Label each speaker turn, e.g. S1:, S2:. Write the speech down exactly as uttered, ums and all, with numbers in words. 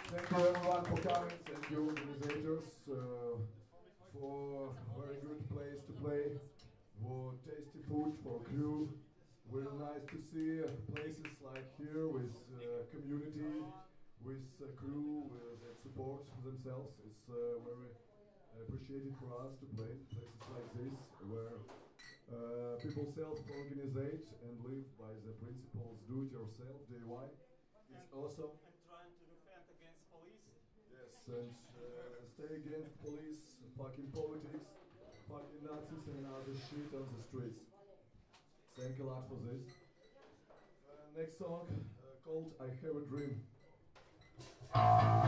S1: Thank you everyone for coming. Thank you organizers uh, for very good place to play, for tasty food, for crew. Really nice to see uh, places like here with uh, community, with uh, crew uh, that support themselves. It's uh, very appreciated for us to play places like this where uh, people self-organize and live by the principles do it yourself, D I Y. It's
S2: and,
S1: awesome.
S2: and trying to defend against police.
S1: Yes, and uh, stay against police, fucking politics, fucking Nazis and other shit on the streets. Thank you a lot for this. Uh, next song uh, called I Have a Dream.